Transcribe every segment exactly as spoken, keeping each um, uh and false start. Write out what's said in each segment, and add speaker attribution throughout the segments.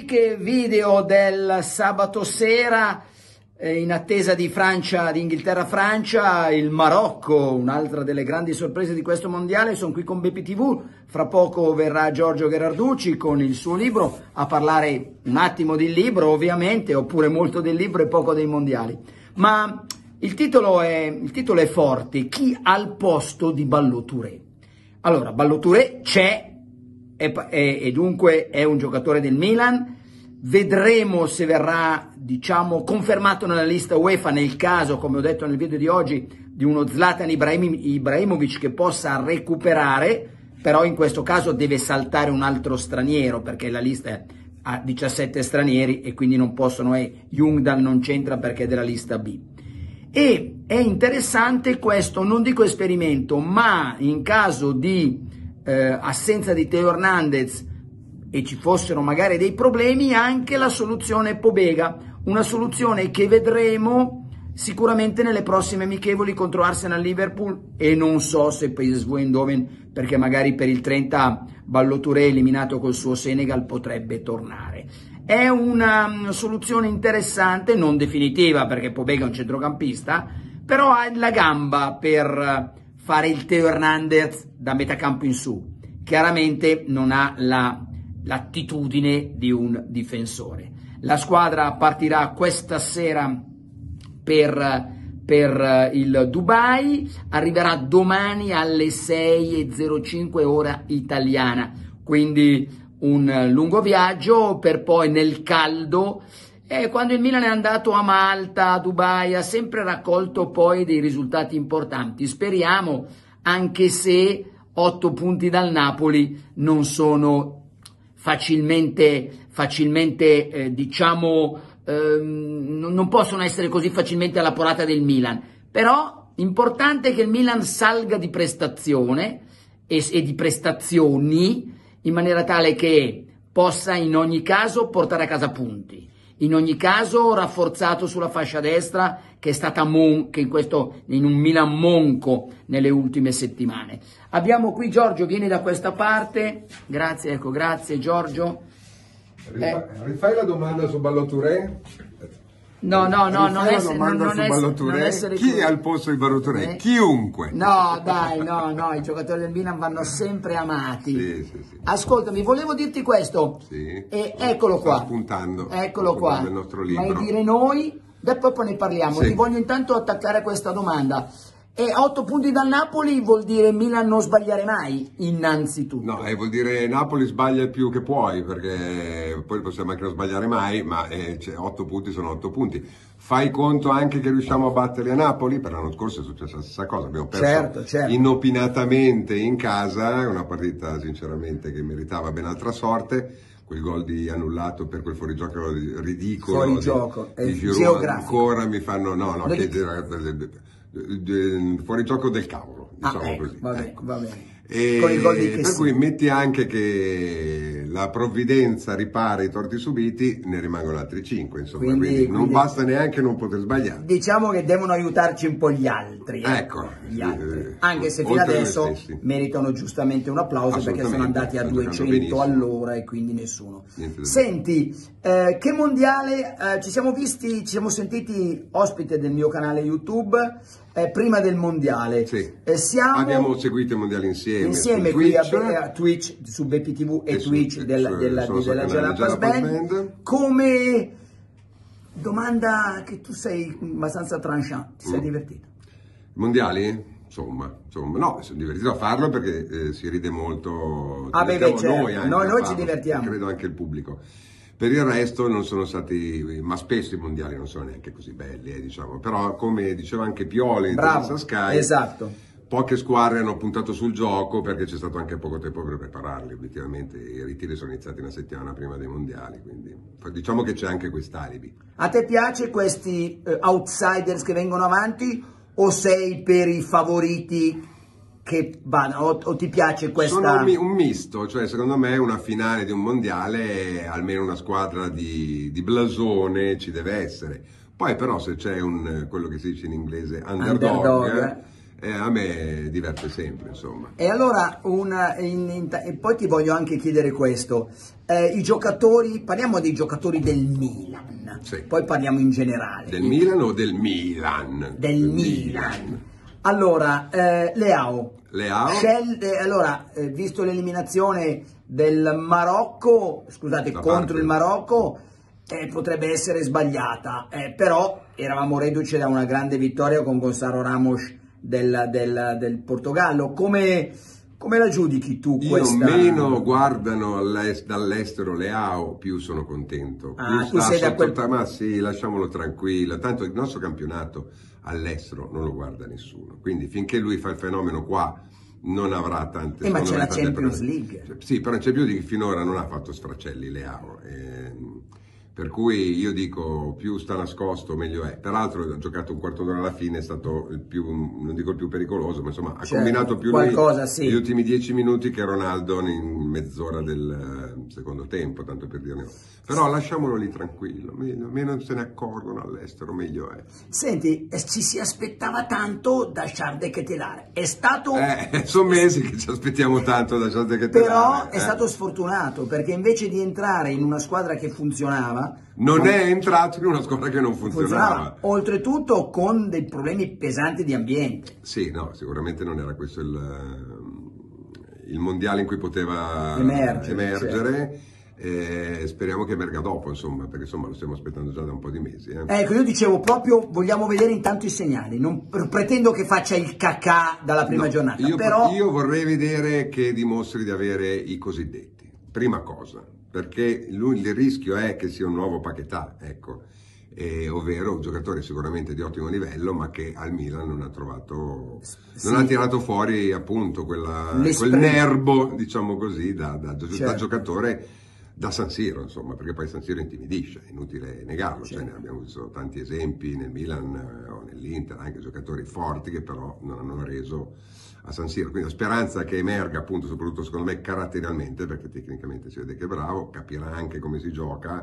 Speaker 1: classiche video del sabato sera, eh, in attesa di Francia, di Inghilterra-Francia, il Marocco, un'altra delle grandi sorprese di questo mondiale. Sono qui con Bepi tivù, fra poco verrà Giorgio Gherarducci con il suo libro a parlare un attimo del libro, ovviamente, oppure molto del libro e poco dei mondiali. Ma il titolo è, il titolo è forte: chi al posto di Ballo Touré? Allora, Ballo Touré c'è, e, e, e dunque è un giocatore del Milan. Vedremo se verrà, diciamo, confermato nella lista UEFA nel caso, come ho detto nel video di oggi, di uno Zlatan Ibrahimovic che possa recuperare, però in questo caso deve saltare un altro straniero perché la lista ha diciassette stranieri e quindi non possono, e Ljungdahl non c'entra perché è della lista B. E è interessante questo, non dico esperimento, ma in caso di eh, assenza di Theo Hernandez e ci fossero magari dei problemi, anche la soluzione Pobega, una soluzione che vedremo sicuramente nelle prossime amichevoli contro Arsenal, Liverpool e non so se P S V Eindhoven, perché magari per il trenta Ballo Touré eliminato col suo Senegal potrebbe tornare. È una soluzione interessante, non definitiva perché Pobega è un centrocampista, però ha la gamba per fare il Theo Hernandez da metacampo in su. Chiaramente non ha la l'attitudine di un difensore. La squadra partirà questa sera per, per il Dubai, arriverà domani alle sei e zero cinque ora italiana, quindi un lungo viaggio per poi nel caldo. E quando il Milan è andato a Malta, a Dubai, ha sempre raccolto poi dei risultati importanti. Speriamo, anche se otto punti dal Napoli non sono facilmente, facilmente eh, diciamo, ehm, non possono essere così facilmente alla porata del Milan, però importante che il Milan salga di prestazione e, e di prestazioni in maniera tale che possa in ogni caso portare a casa punti, in ogni caso rafforzato sulla fascia destra che è stata mon che in questo in un Milan monco nelle ultime settimane. Abbiamo qui Giorgio, vieni da questa parte, grazie, ecco, grazie Giorgio.
Speaker 2: Rifa eh. Rifai la domanda su Ballo Touré?
Speaker 1: No, no, no, non,
Speaker 2: è,
Speaker 1: essere, non, non,
Speaker 2: Ballo Touré.
Speaker 1: non essere
Speaker 2: Chi
Speaker 1: così.
Speaker 2: è al posto di Ballo Touré?
Speaker 1: Eh?
Speaker 2: Chiunque.
Speaker 1: No, dai, no, no, i giocatori del Milan vanno sempre amati.
Speaker 2: Sì, sì, sì.
Speaker 1: Ascoltami, volevo dirti questo.
Speaker 2: Sì.
Speaker 1: E eccolo qua.
Speaker 2: Sto spuntando.
Speaker 1: Eccolo qua.
Speaker 2: Nel nostro libro.
Speaker 1: Mai dire noi, dopo poi ne parliamo.
Speaker 2: Sì.
Speaker 1: Ti voglio intanto attaccare a questa domanda. E otto punti dal Napoli vuol dire Milan non sbagliare mai, innanzitutto.
Speaker 2: No, eh, vuol dire Napoli sbaglia il più che puoi, perché poi possiamo anche non sbagliare mai, ma eh, cioè, otto punti sono otto punti. Fai conto anche che riusciamo a battere a Napoli, per l'anno scorso è successa la stessa cosa, abbiamo perso
Speaker 1: certo, certo.
Speaker 2: inopinatamente in casa, una partita sinceramente che meritava ben altra sorte. Quel gol di annullato per quel fuorigioco ridicolo.
Speaker 1: Fuorigioco,
Speaker 2: di, di Giroud,
Speaker 1: geografico.
Speaker 2: ancora mi fanno, no, no, che,
Speaker 1: di...
Speaker 2: fuorigioco del cavolo, diciamo
Speaker 1: ah, ecco,
Speaker 2: così.
Speaker 1: Va bene,
Speaker 2: ecco.
Speaker 1: va bene.
Speaker 2: E
Speaker 1: con il gol di
Speaker 2: per cui metti anche che la provvidenza ripara i torti subiti, ne rimangono altri cinque, insomma, quindi, quindi non quindi, basta neanche non poter sbagliare.
Speaker 1: Diciamo che devono aiutarci un po' gli altri, eh?
Speaker 2: ecco,
Speaker 1: gli altri.
Speaker 2: Eh,
Speaker 1: anche se fino adesso meritano giustamente un applauso perché sono andati a duecento all'ora e quindi nessuno. Senti, eh, che mondiale, eh, ci siamo visti, ci siamo sentiti ospite del mio canale YouTube eh, prima del mondiale.
Speaker 2: Sì.
Speaker 1: Eh, siamo...
Speaker 2: Abbiamo seguito i mondiali insieme.
Speaker 1: Insieme qui a, a Twitch, su Bepi tivù e, e Twitch su, della, della, della, della Jalapas Band. Band. Come domanda che tu sei abbastanza tranchant, ti sei mm. divertito?
Speaker 2: Mondiali? Insomma, insomma, no, sono divertito a farlo perché eh, si ride molto.
Speaker 1: Ah, beh, beh, certo.
Speaker 2: Noi,
Speaker 1: noi, noi ci
Speaker 2: farlo,
Speaker 1: divertiamo.
Speaker 2: Credo anche il pubblico. Per il resto non sono stati, ma spesso i mondiali non sono neanche così belli, eh, diciamo. Però come diceva anche Pioli in Terza Sky,
Speaker 1: esatto.
Speaker 2: Poche squadre hanno puntato sul gioco perché c'è stato anche poco tempo per prepararli, obiettivamente i ritiri sono iniziati una settimana prima dei mondiali, quindi diciamo che c'è anche quest'alibi.
Speaker 1: A te piace questi uh, outsiders che vengono avanti o sei per i favoriti che vanno, o, o ti piace questa...
Speaker 2: Sono un, un misto, cioè secondo me una finale di un mondiale, almeno una squadra di, di blasone ci deve essere. Poi però se c'è un, quello che si dice in inglese, underdog, underdog. eh, a me diverte sempre, insomma.
Speaker 1: E allora, una, in, in, e poi ti voglio anche chiedere questo, eh, i giocatori, parliamo dei giocatori del Milan,
Speaker 2: Sì.
Speaker 1: poi parliamo in generale.
Speaker 2: Del Milan o del Milan?
Speaker 1: Del,
Speaker 2: del
Speaker 1: Milan.
Speaker 2: Milan.
Speaker 1: Allora, eh, Leao.
Speaker 2: Leao.
Speaker 1: Scel- eh, allora, eh, visto l'eliminazione del Marocco, scusate,
Speaker 2: Da
Speaker 1: contro
Speaker 2: parte.
Speaker 1: il Marocco, eh, potrebbe essere sbagliata, eh, però eravamo reduci da una grande vittoria con Gonçalo Ramos del, del, del Portogallo. Come, come la giudichi tu
Speaker 2: Io
Speaker 1: questa?
Speaker 2: meno guardano all'est- dall'estero Leao, più sono contento. Più
Speaker 1: Ah, tu
Speaker 2: sta
Speaker 1: sei da
Speaker 2: sotto,
Speaker 1: quel-
Speaker 2: ma sì, lasciamolo tranquillo. Tanto il nostro campionato all'estero non lo guarda nessuno. Quindi finché lui fa il fenomeno qua non avrà tante
Speaker 1: Eh, ma
Speaker 2: secondo
Speaker 1: c'è
Speaker 2: me,
Speaker 1: la
Speaker 2: tante
Speaker 1: Champions
Speaker 2: prese.
Speaker 1: League.
Speaker 2: Cioè, sì, però c'è più di finora non ha fatto sfracelli Leao. ehm, Per cui io dico, più sta nascosto meglio è. Peraltro ha giocato un quarto d'ora alla fine, è stato il più, non dico il più pericoloso, ma insomma ha
Speaker 1: Certo,
Speaker 2: combinato più
Speaker 1: qualcosa,
Speaker 2: lui
Speaker 1: sì.
Speaker 2: negli ultimi dieci minuti che Ronaldo in mezz'ora del eh, secondo tempo, tanto per dirne. Però lasciamolo lì tranquillo, meglio, meno se ne accorgono all'estero, meglio è.
Speaker 1: Senti, eh, ci si aspettava tanto da Charles de Ketelaere. È stato...
Speaker 2: Eh, sono mesi che ci aspettiamo tanto da gente che te
Speaker 1: Però è
Speaker 2: eh.
Speaker 1: stato sfortunato, perché invece di entrare in una squadra che funzionava,
Speaker 2: Non è entrato in una squadra che non funzionava.
Speaker 1: funzionava, oltretutto con dei problemi pesanti di ambiente.
Speaker 2: Sì, no, sicuramente non era questo il, il mondiale in cui poteva
Speaker 1: Emergere,
Speaker 2: emergere. E speriamo che emerga dopo, insomma, perché insomma lo stiamo aspettando già da un po' di mesi. Eh.
Speaker 1: Ecco, io dicevo proprio, vogliamo vedere intanto i segnali, non pretendo che faccia il cacà dalla prima
Speaker 2: No,
Speaker 1: giornata,
Speaker 2: io,
Speaker 1: però...
Speaker 2: io vorrei vedere che dimostri di avere i cosiddetti, prima cosa, perché lui, il rischio è che sia un nuovo Paquetá, ecco, eh, ovvero un giocatore sicuramente di ottimo livello, ma che al Milan non ha trovato,
Speaker 1: Sì.
Speaker 2: non ha tirato fuori appunto quella,
Speaker 1: L'esprit.
Speaker 2: quel nervo, diciamo così, da, da, da
Speaker 1: Certo.
Speaker 2: giocatore da San Siro, insomma, perché poi San Siro intimidisce, è inutile negarlo,
Speaker 1: Certo.
Speaker 2: cioè, ne abbiamo visto tanti esempi nel Milan eh, o nell'Inter, anche giocatori forti che però non hanno reso a San Siro, quindi la speranza che emerga appunto, soprattutto secondo me caratterialmente, perché tecnicamente si vede che è bravo, capirà anche come si gioca,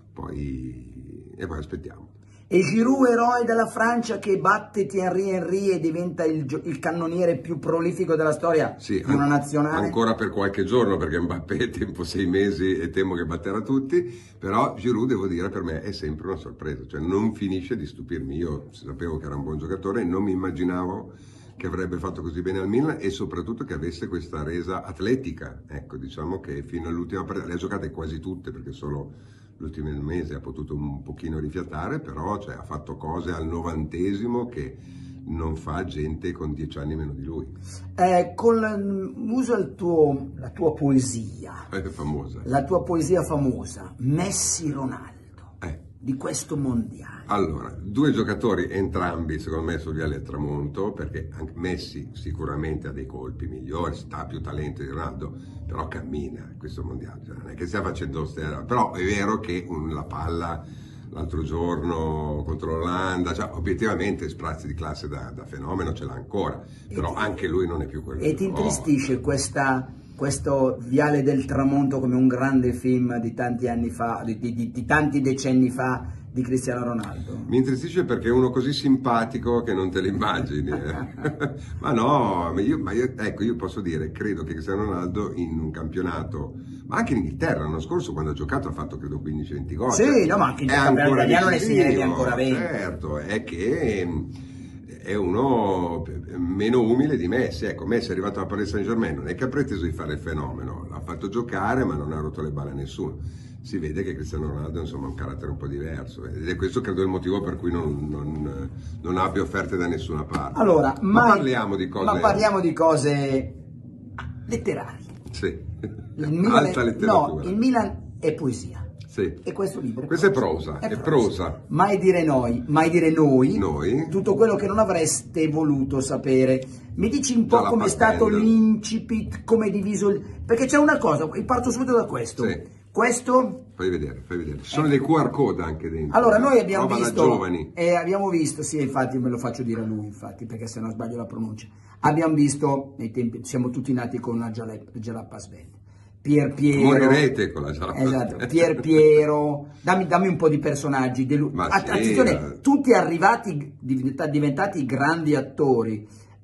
Speaker 2: poi e poi aspettiamo.
Speaker 1: E Giroud, eroe della Francia, che batte Thierry Henry e diventa il, gio- il cannoniere più prolifico della storia
Speaker 2: Sì,
Speaker 1: di una
Speaker 2: an-
Speaker 1: nazionale.
Speaker 2: ancora per qualche giorno, perché Mbappé è tempo sei mesi e temo che batterà tutti, però Giroud, devo dire, per me è sempre una sorpresa, cioè non finisce di stupirmi. Io sapevo che era un buon giocatore, non mi immaginavo che avrebbe fatto così bene al Milan e soprattutto che avesse questa resa atletica. Ecco, diciamo che fino all'ultima partita, le ha giocate quasi tutte, perché solo l'ultimo mese ha potuto un pochino rifiatare, però cioè, ha fatto cose al novantesimo che non fa gente con dieci anni meno di lui.
Speaker 1: Eh, con la- usa il tuo, la tua poesia,
Speaker 2: È famosa.
Speaker 1: la tua poesia famosa, Messi-Ronaldo,
Speaker 2: Eh.
Speaker 1: di questo mondiale.
Speaker 2: Allora, due giocatori, entrambi secondo me sul viale del tramonto, perché anche Messi sicuramente ha dei colpi migliori, ha più talento di Ronaldo, però cammina questo mondiale, cioè, non è che stia facendo stella, però è vero che un- la palla l'altro giorno contro l'Olanda, cioè, obiettivamente sprazzi di classe da, da fenomeno ce l'ha ancora, però
Speaker 1: ti-
Speaker 2: anche lui non è più quello
Speaker 1: E
Speaker 2: che
Speaker 1: ti
Speaker 2: una volta.
Speaker 1: intristisce questa, questo Viale del Tramonto come un grande film di tanti anni fa, di, di- di- di tanti decenni fa, di Cristiano Ronaldo?
Speaker 2: Mi intristisce perché è uno così simpatico che non te lo immagini. eh. Ma no, ma io, ma io- ecco, io posso dire, credo che Cristiano Ronaldo in un campionato, ma anche in Inghilterra l'anno scorso quando ha giocato ha fatto credo quindici venti gol.
Speaker 1: Sì,
Speaker 2: cioè,
Speaker 1: no, ma anche in
Speaker 2: è
Speaker 1: campionato
Speaker 2: ancora
Speaker 1: italiano ne
Speaker 2: decisivo,
Speaker 1: segnerebbe ancora venti.
Speaker 2: Certo, è che mm, è uno meno umile di Messi. Ecco, Messi è arrivato alla Paris Saint-Germain, non è che ha preteso di fare il fenomeno, l'ha fatto giocare ma non ha rotto le balle a nessuno. Si vede che Cristiano Ronaldo insomma, ha un carattere un po' diverso ed è questo credo il motivo per cui non, non, non abbia offerte da nessuna parte.
Speaker 1: Allora,
Speaker 2: ma
Speaker 1: mai-
Speaker 2: parliamo di cose...
Speaker 1: Ma parliamo di cose letterarie.
Speaker 2: Sì,
Speaker 1: Il Milan
Speaker 2: alta
Speaker 1: è-
Speaker 2: letteratura.
Speaker 1: No, il Milan è poesia.
Speaker 2: Sì.
Speaker 1: E questo libro
Speaker 2: Questo è prosa, è prosa.
Speaker 1: Mai dire noi, mai dire noi,
Speaker 2: Noi.
Speaker 1: tutto quello che non avreste voluto sapere. Mi dici un po'
Speaker 2: Già la
Speaker 1: com'è stato
Speaker 2: partendo.
Speaker 1: l'incipit, come è diviso il... Perché c'è una cosa, parto subito da questo.
Speaker 2: Sì.
Speaker 1: Questo...
Speaker 2: Fai vedere, fai vedere. Ci sono dei Q R code anche dentro.
Speaker 1: Allora, noi abbiamo
Speaker 2: Roba da
Speaker 1: visto,
Speaker 2: giovani.
Speaker 1: eh, abbiamo visto, sì, infatti me lo faccio dire a lui, infatti, perché se no sbaglio la pronuncia. Abbiamo visto, nei tempi, siamo tutti nati con una Jalapa Svelta. Pier Piero.
Speaker 2: Morirete con la Jalapa.
Speaker 1: Esatto, Pier Piero. Dammi, dammi un po' di personaggi. Delu-
Speaker 2: Ma
Speaker 1: Att-
Speaker 2: sì,
Speaker 1: Attenzione,
Speaker 2: eh.
Speaker 1: tutti arrivati, diventa- diventati grandi attori.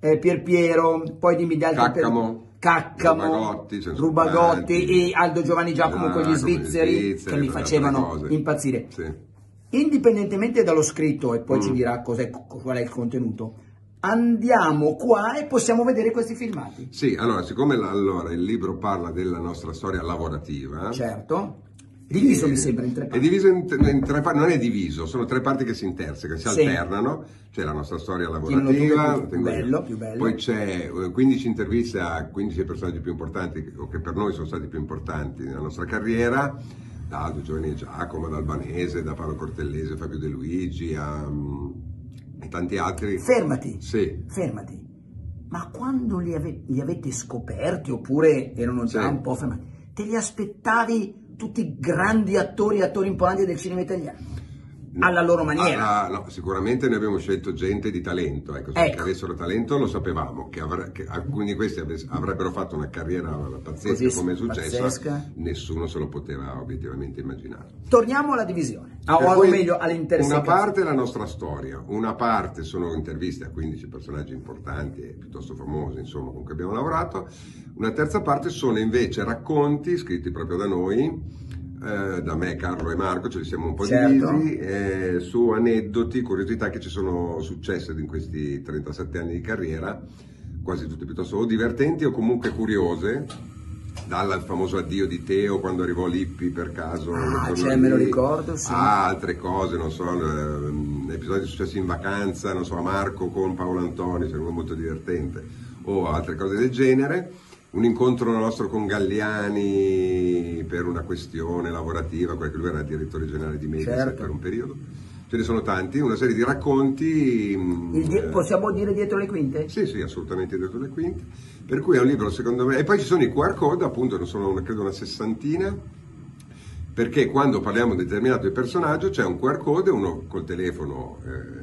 Speaker 1: eh, Pierpiero, poi dimmi di altri.
Speaker 2: Caccamo.
Speaker 1: Caccamo,
Speaker 2: Rubagotti,
Speaker 1: Rubagotti e Aldo Giovanni Giacomo,
Speaker 2: ah,
Speaker 1: con gli svizzeri,
Speaker 2: svizzeri
Speaker 1: che mi facevano impazzire.
Speaker 2: Sì.
Speaker 1: Indipendentemente dallo scritto, e poi mm. ci dirà cos'è, qual è il contenuto, andiamo qua e possiamo vedere questi filmati.
Speaker 2: Sì, allora, siccome allora, il libro parla della nostra storia lavorativa.
Speaker 1: Certo. Diviso, mi sembra, in tre parti.
Speaker 2: È diviso in, in tre parti, non è diviso, sono tre parti che si intersecano, si sì. alternano. C'è la nostra storia lavorativa,
Speaker 1: più, più bello, più bello.
Speaker 2: Poi c'è quindici interviste a quindici personaggi più importanti, o che per noi sono stati più importanti nella nostra carriera, da Aldo Giovanni Giacomo, da Albanese, da Paolo Cortellese, Fabio De Luigi, a, a tanti altri.
Speaker 1: Fermati,
Speaker 2: sì.
Speaker 1: fermati. Ma quando li, ave, li avete scoperti, oppure erano già sì. un po' fermati, te li aspettavi tutti grandi attori e attori importanti del cinema italiano? Alla loro maniera.
Speaker 2: Ah, no, sicuramente ne abbiamo scelto gente di talento, ecco, ecco. che avessero talento lo sapevamo, che, avre, che alcuni di questi avrebbero fatto una carriera pazzesca. Così, come è successo, pazzesca. Nessuno se lo poteva obiettivamente immaginare.
Speaker 1: Torniamo alla divisione, ah, o poi, meglio all'intersecazione.
Speaker 2: Una parte è la nostra storia, una parte sono interviste a quindici personaggi importanti e piuttosto famosi, insomma, con cui abbiamo lavorato, una terza parte sono invece racconti scritti proprio da noi, Eh, da me, Carlo e Marco, ce li siamo un po' certo. divisi, eh, su aneddoti, curiosità che ci sono successe in questi trentasette anni di carriera, quasi tutte piuttosto o divertenti o comunque curiose, dal famoso addio di Teo quando arrivò Lippi per caso,
Speaker 1: ah, cioè, me lo ricordo, sì.
Speaker 2: a altre cose, non so, eh, episodi successi in vacanza, non so, a Marco con Paolo Antoni, cioè molto divertente, o altre cose del genere. Un incontro nostro con Galliani per una questione lavorativa, perché lui era direttore generale di Mediaset certo. per un periodo. Ce ne sono tanti, una serie di racconti.
Speaker 1: Il, possiamo dire dietro le quinte?
Speaker 2: Sì, sì, assolutamente dietro le quinte. Per cui è un libro, secondo me. E poi ci sono i Q R code, appunto, ne sono credo una sessantina, perché quando parliamo di determinato personaggio c'è un Q R code, uno col telefono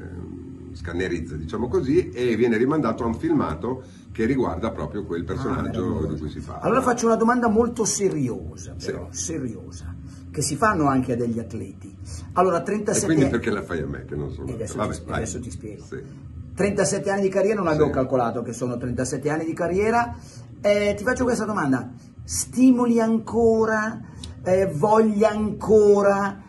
Speaker 2: eh, scannerizza, diciamo così, e viene rimandato a un filmato che riguarda proprio quel personaggio ah, di cui si parla.
Speaker 1: Allora faccio una domanda molto seriosa, però, sì. seriosa, che si fanno anche a degli atleti. Allora, trentasette
Speaker 2: e quindi perché la fai a me, che non sono...
Speaker 1: Adesso,
Speaker 2: Vabbè,
Speaker 1: ti, adesso ti spiego.
Speaker 2: Sì.
Speaker 1: trentasette anni di carriera, non avevo
Speaker 2: sì.
Speaker 1: calcolato che sono trentasette anni di carriera. Eh, ti faccio questa domanda. Stimoli ancora? Eh, voglia ancora?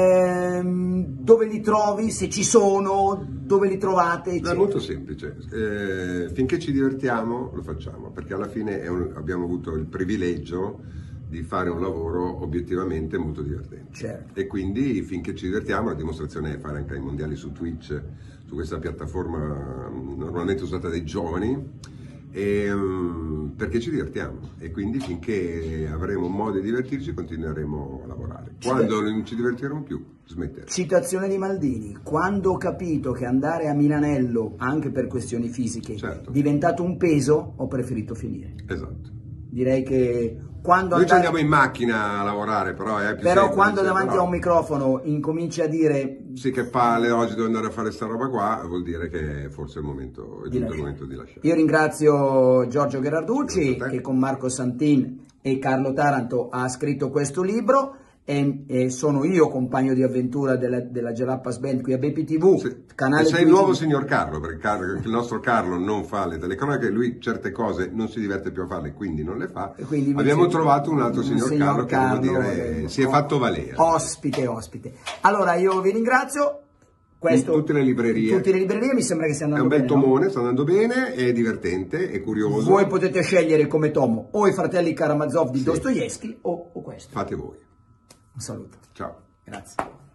Speaker 1: Eh, dove li trovi? Se ci sono? Dove li trovate?
Speaker 2: È molto semplice, eh, finché ci divertiamo lo facciamo, perché alla fine è un, abbiamo avuto il privilegio di fare un lavoro obiettivamente molto divertente.
Speaker 1: Certo.
Speaker 2: E quindi finché ci divertiamo, la dimostrazione è fare anche i mondiali su Twitch, su questa piattaforma normalmente usata dai giovani, e, um, perché ci divertiamo, e quindi finché avremo modo di divertirci continueremo a lavorare. Quando non ci divertiremo più, smetteremo.
Speaker 1: Citazione di Maldini: quando ho capito che andare a Milanello, anche per questioni fisiche, certo. è diventato un peso, ho preferito finire.
Speaker 2: Esatto.
Speaker 1: Direi che quando
Speaker 2: noi
Speaker 1: andare...
Speaker 2: ci andiamo in macchina a lavorare, però è più
Speaker 1: però
Speaker 2: semplice,
Speaker 1: quando davanti
Speaker 2: però...
Speaker 1: a un microfono incominci a dire
Speaker 2: sì, che palle, oggi devo andare a fare sta roba qua, vuol dire che forse è il momento, è giunto il momento di lasciare.
Speaker 1: Io ringrazio Giorgio Gherarducci, che con Marco Santin e Carlo Taranto ha scritto questo libro, e, e sono io compagno di avventura della, della Jalapas Band qui a B P T V,
Speaker 2: sì.
Speaker 1: canale.
Speaker 2: E sei il nuovo signor Carlo, perché Carlo, il nostro Carlo non fa le telecronache, lui certe cose non si diverte più a farle, quindi non le fa. Abbiamo trovato un altro un signor, signor Carlo, Carlo che devo dire eh, si è fatto valere.
Speaker 1: Ospite, ospite. Allora io vi ringrazio. Questo,
Speaker 2: in tutte le librerie.
Speaker 1: In tutte le librerie mi sembra che stia andando
Speaker 2: bene. È un bel
Speaker 1: bene,
Speaker 2: tomone,
Speaker 1: no?
Speaker 2: sta andando bene, è divertente, è curioso.
Speaker 1: Voi potete scegliere come tomo o i fratelli Karamazov di
Speaker 2: sì.
Speaker 1: Dostoevsky o, o questo.
Speaker 2: Fate voi.
Speaker 1: Un saluto.
Speaker 2: Ciao.
Speaker 1: Grazie.